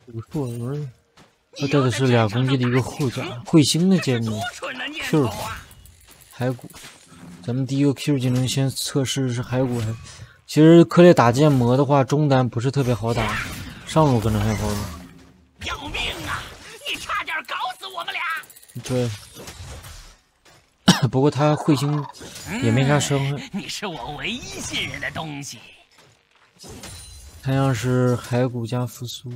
武术轮，它带的是2攻击的一个护甲，彗星的建筑 Q 骸骨。咱们第一个 Q 技能先测试是骸骨。其实克烈打剑魔的话，中单不是特别好打，上路可能还好打。 要命啊！你差点搞死我们俩。 对。不过他彗星也没啥伤害。 你是我唯一信任的东西。 太阳是骸骨加复苏。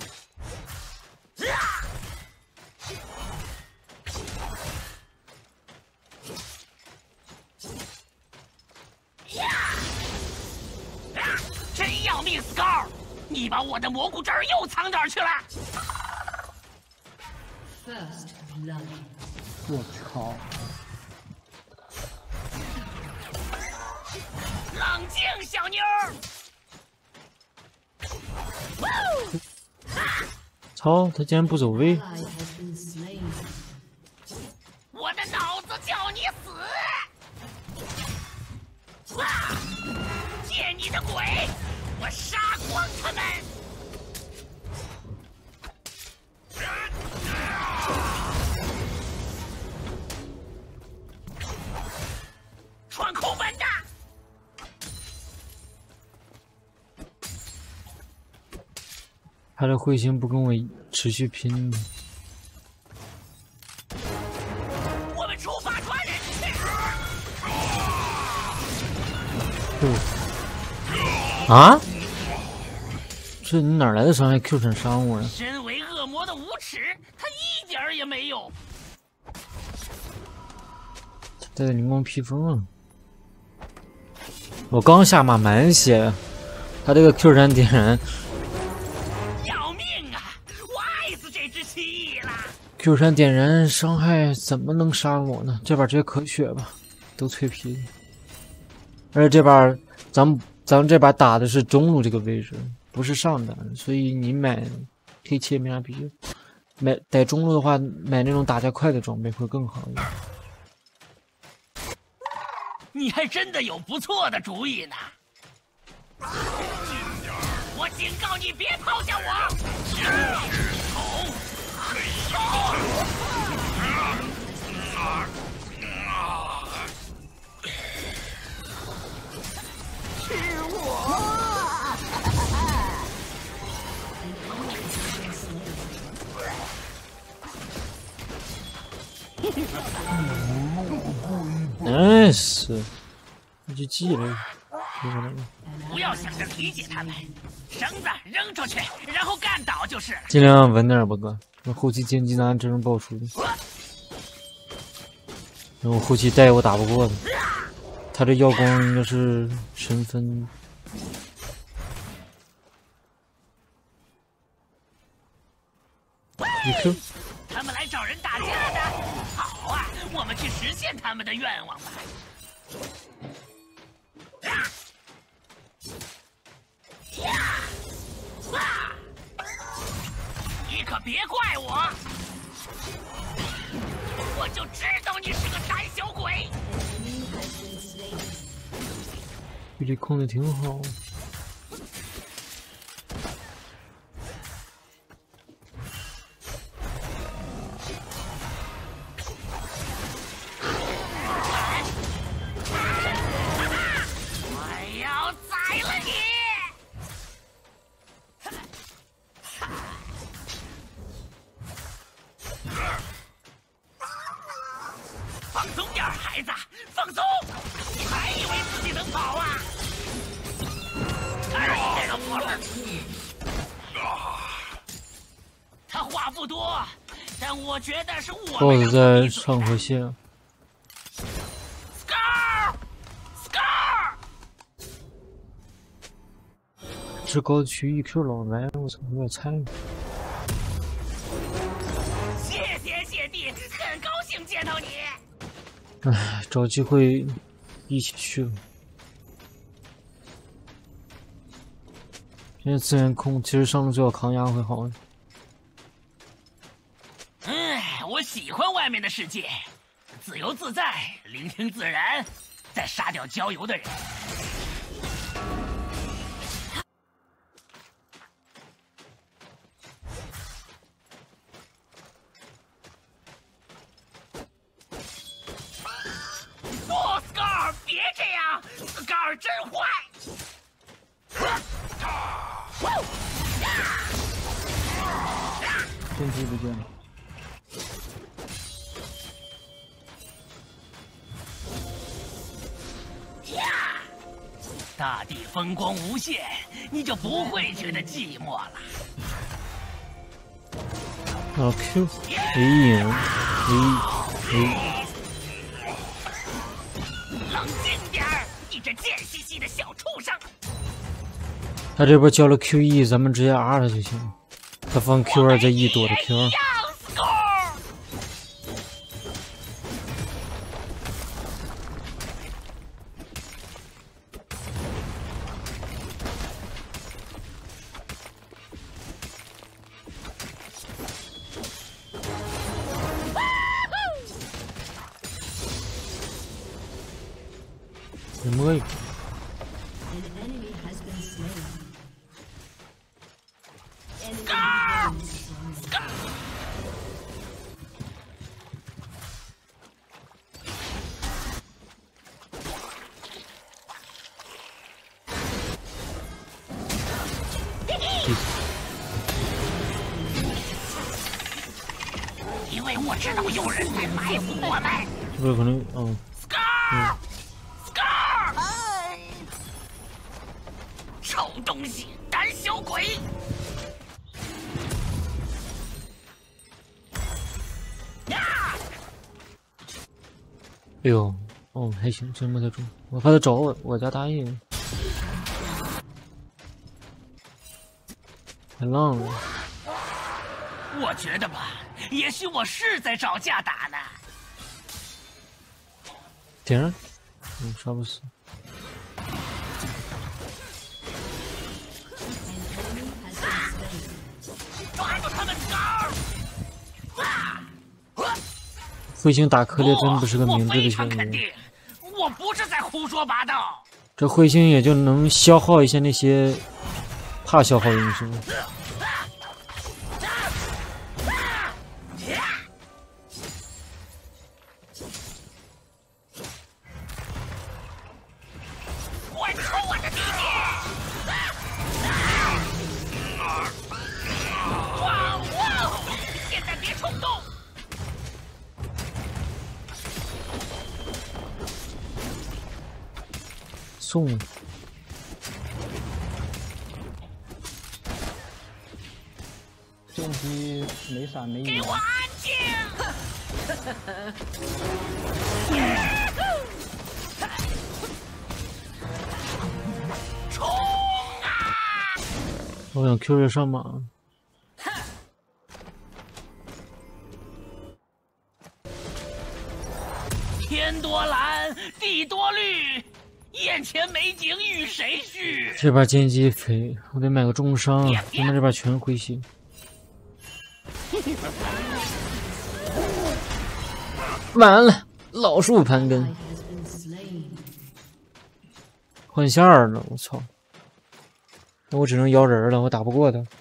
真要命 ，Scar！ 你把我的蘑菇汁儿又藏哪儿去了？ 我操！ 冷静，小妞儿！ 操！他竟然不走位！ 我的脑子叫你死！见你的鬼！我杀光他们！穿空门的！ 他的彗星不跟我持续拼呢。 我们出发抓人去！ 啊？这你哪来的伤害 ？Q 闪杀我呀！ 身为恶魔的无耻，他一点儿也没有。 带着灵光披风啊！我刚下马满血，他这个 Q 闪点燃。 要命啊！我爱死这只蜥蜴了。 Q 闪点燃伤害怎么能杀我呢？这把直接咳血吧，都脆皮。而且这把咱们这把打的是中路这个位置，不是上单，所以你买可以切没啥必要。买在中路的话，买那种打架快的装备会更好一点。 你还真的有不错的主意呢！我警告你，别抛下我！吃我！ nice， 那就记了。 不要想着理解他们，绳子扔出去，然后干倒就是。 尽量稳点吧，哥。那后期剑姬拿真人爆出的，然后后期带我打不过他。他这耀光应该是神分。一 Q。 他们来找人打架的，好啊，我们去实现他们的愿望吧。你可别怪我，我就知道你是个胆小鬼。 比例控的挺好。 放松点，孩子，放松！你还以为自己能跑啊？这个破烂！他话不多，但我觉得是我。 BOSS 在上河线。 Scar， 这高区 EQ 老来，我操，有点菜。 谢谢谢帝，很高兴见到你。 唉，找机会一起去吧。现在资源控，其实上路最好抗压会好。 我喜欢外面的世界，自由自在，聆听自然，再杀掉郊游的人。 真坏！ 剑姬不见了。 大地风光无限，你就不会觉得寂寞了。 啊 Q A 冷静点儿，你这贱兮兮的小畜生！ 他这边交了 QE， 咱们直接 R 他就行了。他放 Q2 再 E 躲着 Q2。你摸一个。 因为我知道有人在埋伏我们。 这边可能臭东西，胆小鬼！ 哎呦，哦，还行，真没太中。我怕他找我家大爷，太浪了。 我觉得吧，也许我是在找架打呢。 点上，杀不死。 抓住他们彗星打科列真不是个明智的选择。 我不是在胡说八道。 这彗星也就能消耗一下那些怕消耗英雄。 滚出我的地界！现在别冲动。 送。 剑姬没闪没影。 给我安静！冲啊！ 我想 Q 着上马。 天多蓝，地多绿，眼前美景与谁续？ 这把剑姬肥，我得买个重伤，对面这把全灰心。完了，老树盘根，换线儿了，我操！那我只能摇人了，我打不过他。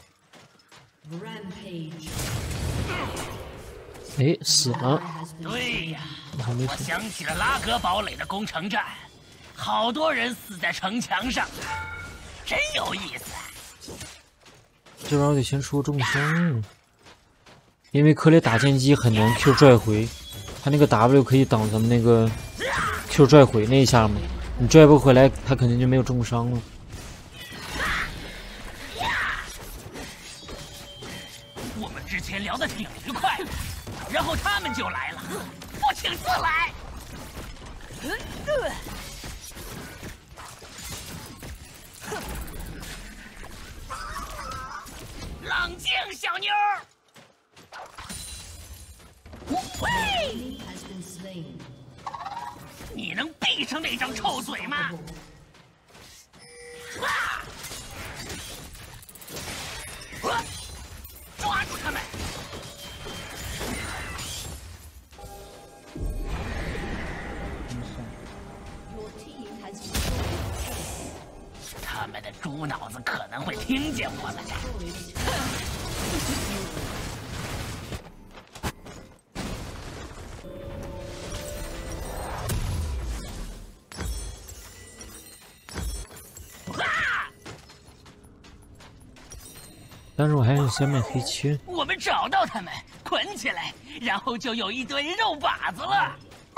哎，死了。 对呀，我想起了拉格堡垒的攻城战，好多人死在城墙上，真有意思。 这边我得先出重伤，因为克雷打剑姬很难 Q 拽回，他那个 W 可以挡咱们那个 Q 拽回那一下嘛，你拽不回来，他肯定就没有重伤了。 我们之前聊得挺愉快的，然后他们就来了，不请自来。冷静，小妞儿。喂，你能闭上那张臭嘴吗？抓住他们！他们的猪脑子可能会听见我们的。 但是我还是先买黑切。 我们找到他们，捆起来，然后就有一堆肉靶子了。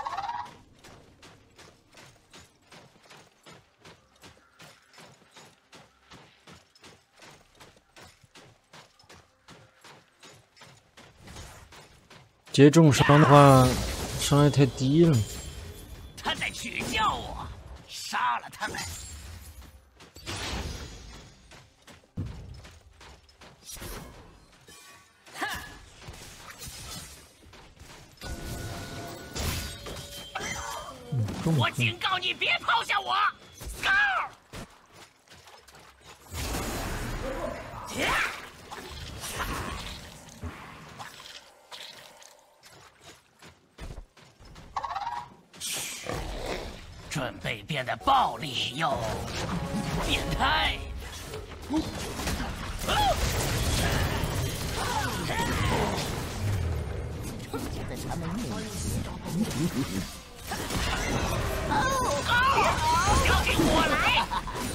接重伤的话，伤害太低了。 他在取笑我，杀了他们。我警告你，别抛下我 ，Scar！ 准备变得暴力又变态。交给我来！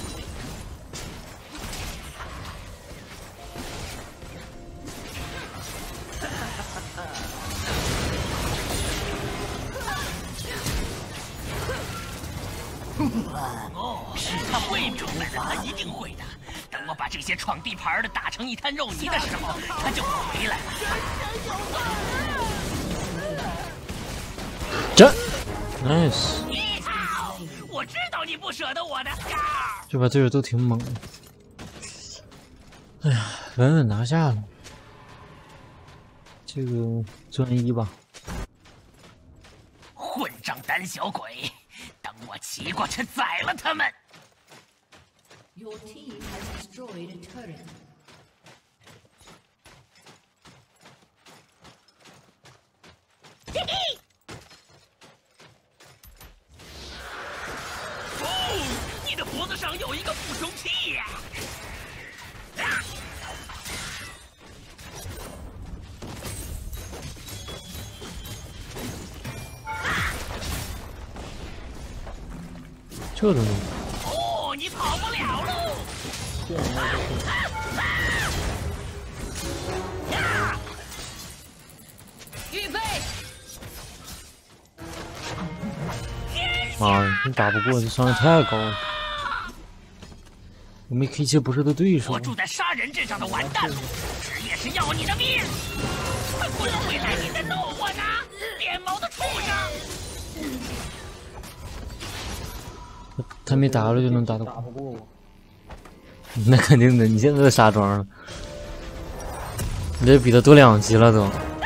哦，他会明白的，他一定会的。等我把这些闯地盘的打成一滩肉泥的时候，他就会回来了。 这 ，nice。 我知道你不舍得我的， 这把队友都挺猛的。哎呀，稳稳拿下了。这个专一吧。 混账胆小鬼！等我骑过去宰了他们！ Your team has destroyed a turret. 哦，你的脖子上有一个捕虫器呀！ 这东西。 哦，你跑不了喽！ 预备。 妈呀，你打不过，这伤害太高了。我没 K 切不是他对手。 我住在杀人镇上的完蛋路，职业是要你的命！快滚回来！你在逗我呢，脸毛的畜生！ 他没打了就能打得过。 打不过我。 那肯定的，你现在都杀装了，你这比他多2级了都。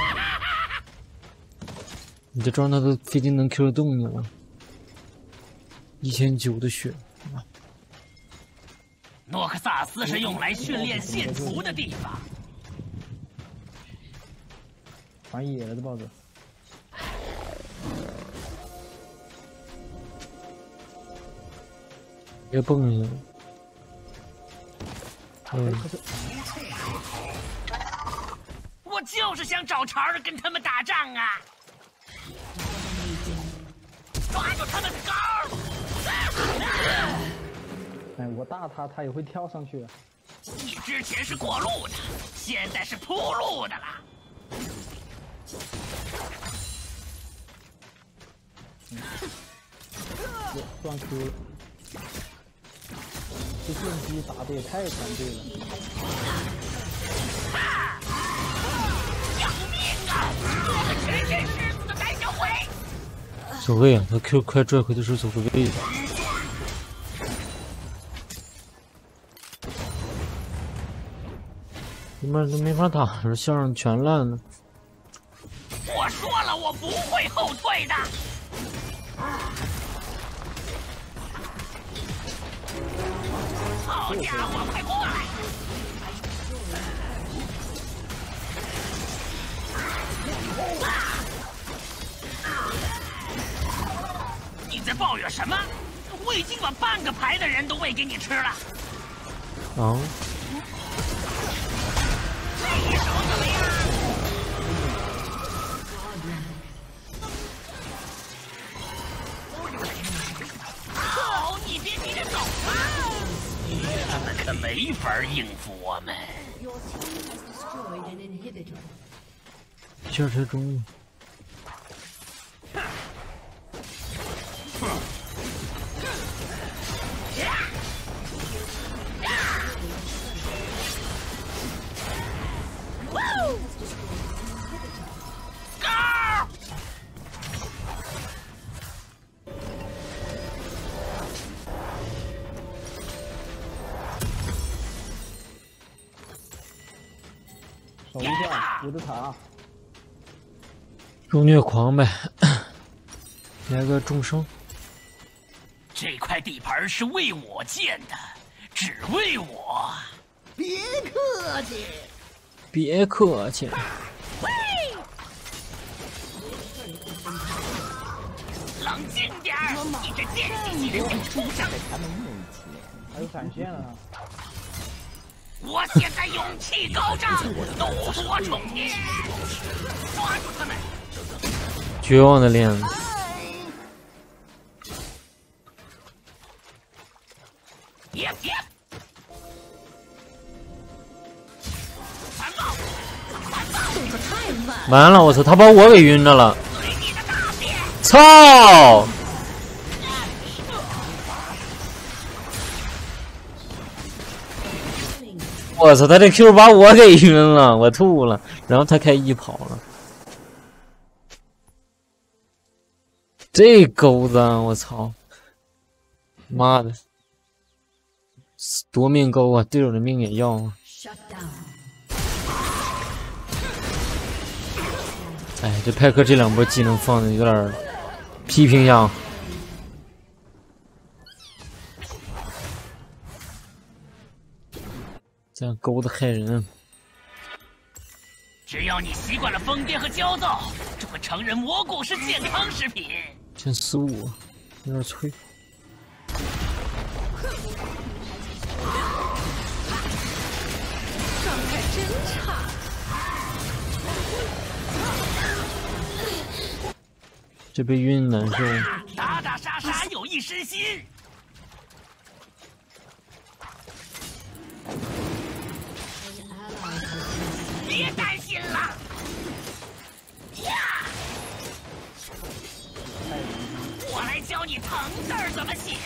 你这装他都费劲能 Q 得动你了，1900的血。 诺克萨斯是用来训练线图的地方。 玩野了这豹子。 别蹦下去了。 我就是想找茬儿跟他们打仗啊！抓住他们的杆！ 哎，我打他，他也会跳上去。 你之前是过路的，现在是铺路的了。 断 Q 了。这电机打的也太团队了。 要命啊！全身是死的胆小鬼！ 走位啊，他 Q 快拽回的时候走个位的。对面都没法打了，线上全烂了。 我说了，我不会后退的。好家伙，快过来！你在抱怨什么？我已经把半个排的人都喂给你吃了。 啊？ 这一手怎么样？好，你别急着走啊！他们可没法法应付我们。 Your team has destroyed an inhibitor. 这是中路。 守一下，有的塔。 受虐狂呗，来个众生。 这块地盘是为我建的，只为我。别客气。 别客气。 冷静点儿，你这贱兮兮的小畜生！ 还有闪现啊！ 我现在勇气高涨，怒火冲天，抓住他们！ 绝望的链子。 别！残暴！ 动作太慢。 完了，我操，他把我给晕着了。操！我操，他这 Q 把我给晕了，我吐了。然后他开1跑了。这钩子，我操！妈的，夺命钩啊！队友的命也要啊！ Shut down. 哎，这派克这2波技能放的有点批评一下。这样勾的害人。 只要你习惯了疯癫和焦躁，就会承认蘑菇是健康食品。 先45，有点脆。 状态真差。 这被晕难受。 打打杀杀有益身心。别担心了。呀！我来教你疼字儿怎么写。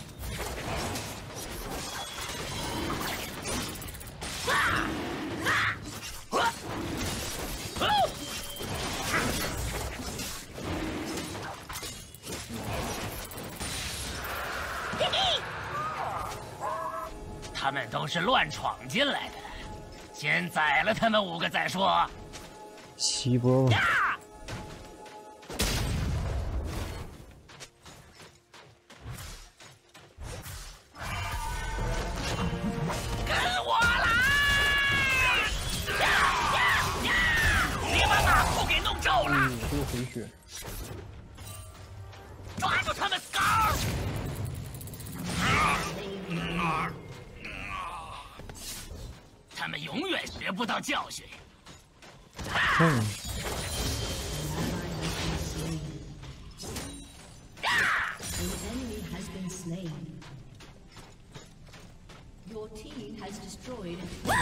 他们都是乱闯进来的，先宰了他们5个再说。 7波吧。 跟我来！别把马裤给弄皱了！ 这个回血。 抓住他们 ，Scar！ 他们永远学不到教训。 嗯。 An enemy has been slain. Your team has destroyed.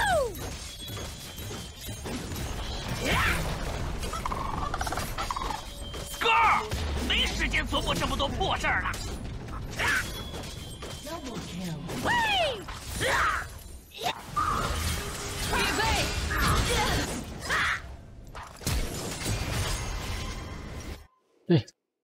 Scar， 没时间琢磨这么多破事儿了。 Double kill. 预备。 对，